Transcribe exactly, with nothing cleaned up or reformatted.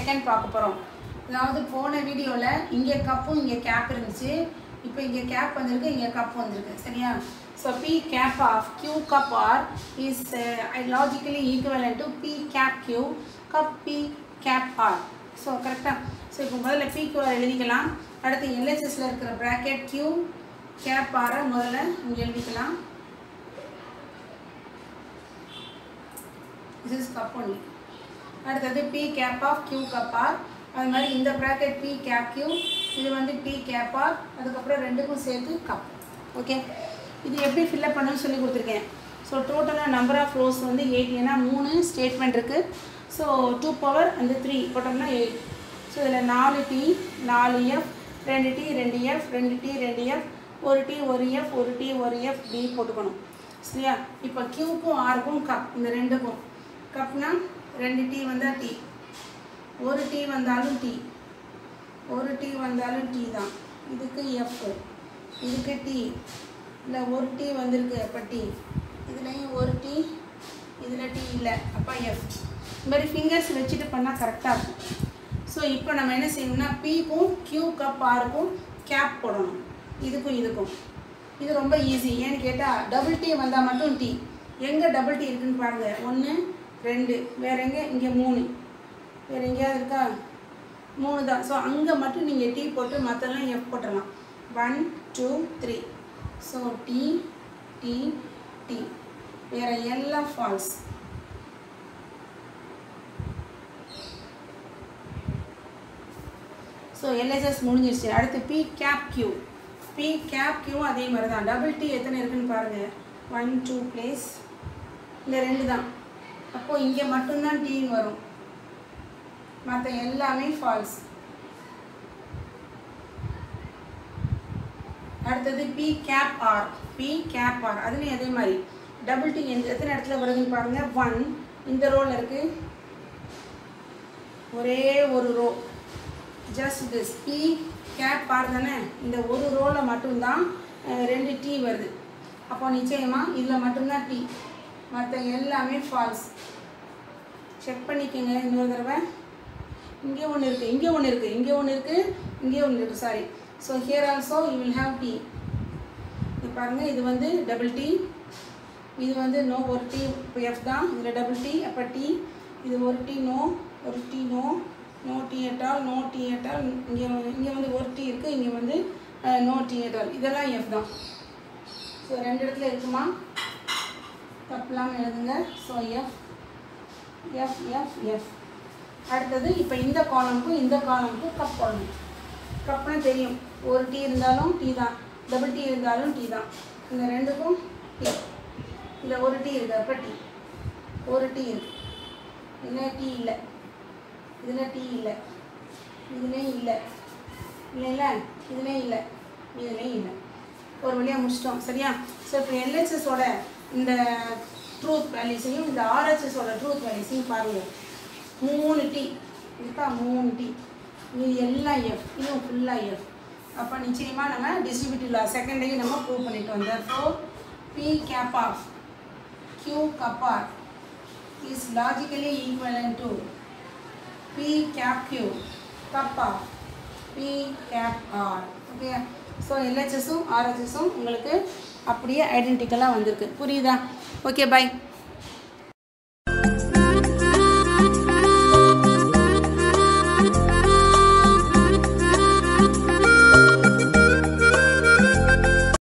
Second பார்க்க போகிறோம். அதாவது போன வீடியோவில் இங்கே கப்பும் இங்கே கேப் இருந்துச்சு. இப்போ இங்கே கேப் வந்திருக்கு, இங்கே கப் வந்திருக்கு. சரியா? So P cap of Q cup R is uh, logically equivalent to P cap Q cup P cap R. So கரெக்டாக. ஸோ இப்போ முதல்ல P Q R எழுதிக்கலாம். அடுத்து L H Sல இருக்கிற ப்ராக்கெட் Q cap R முதல்ல இங்கே எழுதிக்கலாம். This is cup only. அடுத்தது P cap of Q cup R. அது மாதிரி இந்த ப்ராக்கெட் P cap Q, இது வந்து P cap R, அதுக்கப்புறம் ரெண்டுக்கும் சேர்த்து கப். ஓகே, இது எப்படி ஃபில்அப் பண்ணணும்னு சொல்லி கொடுத்துருக்கேன். ஸோ டோட்டலாக நம்பர் ஆஃப் ரோஸ் வந்து எயிட். ஏன்னா மூணு ஸ்டேட்மெண்ட் இருக்குது. ஸோ டூ பவர் அந்த த்ரீ போட்டோம்னா எயிட். ஸோ இதில் நாலு டி நாலு எஃப், ரெண்டு டி ரெண்டு எஃப், ரெண்டு டி ரெண்டு எஃப், ஒரு டி ஒரு எஃப், ஒரு டி ஒரு எஃப் டி போட்டுக்கணும். சரியா? இப்போ கியூக்கும் ஆருக்கும் கப், இந்த ரெண்டுக்கும் கப்னா ரெண்டு டி வந்தால் டி, ஒரு டி வந்தாலும் டி, ஒரு டி வந்தாலும் டி தான். இதுக்கு எஃப், இதுக்கு டி, இல்லை ஒரு டி வந்திருக்கு அப்போ டி, இதுலேயும் ஒரு டி, இதில் டி இல்லை அப்போ எஃப். இந்த மாதிரி ஃபிங்கர்ஸ் வச்சுட்டு பண்ணால் கரெக்டாக இருக்கும். ஸோ இப்போ நம்ம என்ன செய்யணும்னா பிக்கும் கியூ கப் ஆருக்கும் கேப் போடணும், இதுக்கும் இதுக்கும். இது ரொம்ப ஈஸி. ஏன்னு கேட்டால் டபுள் டி வந்தால் மட்டும் டி. எங்கே டபுள் டி இருக்குதுன்னு பாருங்கள். ஒன்று ரெண்டு, வேறு எங்கே? இங்கே மூணு, வேறு எங்கேயாவது இருக்கா? மூணு தான். ஸோ அங்கே மட்டும் நீங்கள் டி போட்டு மற்றெல்லாம் எஃப் போட்டுடலாம். One two three. So T T T, வேறு எல்லாம் false. So L H S முடிஞ்சிருச்சு. அடுத்து P cap Q. P cap Q அதே மாதிரி தான். டபுள் டி எத்தனை இருக்குதுன்னு பாருங்கள். ஒன் டூ பிளேஸ், இந்த ரெண்டு தான். அப்போது இங்கே மட்டும்தான் டீன்னு வரும், மற்ற எல்லாமே ஃபால்ஸ். அடுத்தது P cap R. P cap R அதுலேயும் அதே மாதிரி டபுள் டி எந்த எத்தனை இடத்துல வருதுன்னு பாருங்கள். ஒன் இந்த ரோவில் இருக்குது, ஒரே ஒரு row, just this. P cap R தானே, இந்த ஒரு ரோவில் மட்டும்தான் ரெண்டு டி வருது. அப்போ நிச்சயமாக இதில் மட்டும்தான் டி, மற்ற எல்லாமே ஃபால்ஸ். செக் பண்ணிக்கோங்க இன்னொரு தடவை. இங்கே ஒன்று இருக்குது, இங்கே ஒன்று இருக்குது, இங்கே ஒன்று இருக்குது, இங்கே ஒன்று இருக்குது. Sorry. So here also you will have T. இது பாருங்கள், இது வந்து டபுள் டி, இது வந்து நோ, ஒரு டி. இப்போ எஃப் தான், இதில் டபுள் டி அப்போ டி. இது ஒரு டி நோ, ஒரு டி நோ, நோ டி எட்டால், நோ டி எட்டால். இங்கே இங்கே வந்து ஒரு டி இருக்குது, இங்கே வந்து நோ டி எட்டால். இதெல்லாம் எஃப் தான். ஸோ ரெண்டு இடத்துல இருக்குமா, தப்பெல்லாம் எழுதுங்க. So F F F F. அடுத்தது இப்போ இந்த காலமுக்கும் இந்த காலமுக்கும் கப் போடணும். கப்னா தெரியும், ஒரு டி இருந்தாலும் டி தான், டபுள் டி இருந்தாலும் டி தான். இந்த ரெண்டுக்கும் டி. இதில் ஒரு டி இருக்குது அப்போ டி, ஒரு டி இருக்குது. இதில் டி இல்லை, இதில் டி இல்லை, இதுலேயும் இல்லை, இல்லைல்ல, இதுலேயும் இல்லை, இதுலேயும் இல்லை. ஒரு வழியாக முடிச்சிட்டோம். சரியா? ஸோ இப்போ L H S ஓட இந்த ட்ரூத் வேல்யூஸையும் இந்த R H S ஓட ட்ரூத் வேல்யூஸையும் பாருங்கள். மூணு டி இருக்கா, மூணு டி, இது எல்லாம் எஃப், இதுவும் ஃபுல்லாக எஃப். அப்போ நிச்சயமாக நம்ம டிஸ்ட்ரிபியூட்டிவ் லா செகண்டையும் நம்ம ப்ரூவ் பண்ணிட்டு வந்தோம். So P cap of Q cup R is logically equivalent to P cap Q cup of P cap R. Okay. So L H S உம் R H S உம் உங்களுக்கு அப்படியே ஐடென்டிக்கலாக வந்திருக்கு. புரியுதா? Okay, by.